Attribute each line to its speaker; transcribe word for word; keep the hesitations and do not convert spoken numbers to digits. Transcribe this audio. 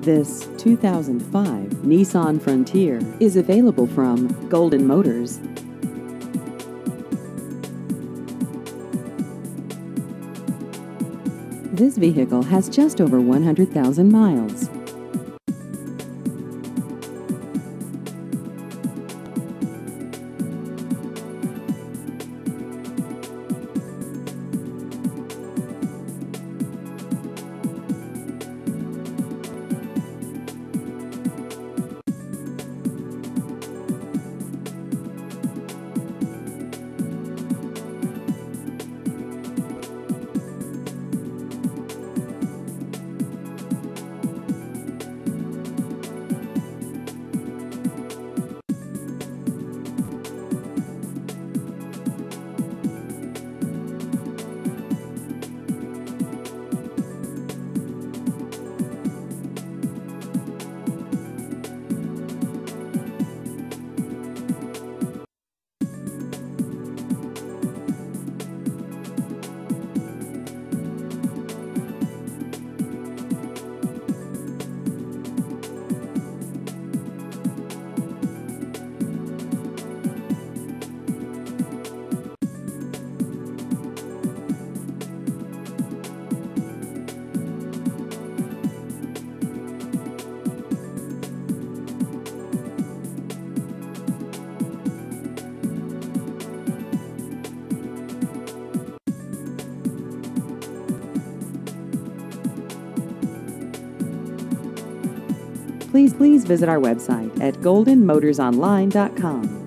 Speaker 1: This two thousand five Nissan Frontier is available from Golden Motors. This vehicle has just over one hundred thousand miles. Please, please visit our website at golden motors online dot com.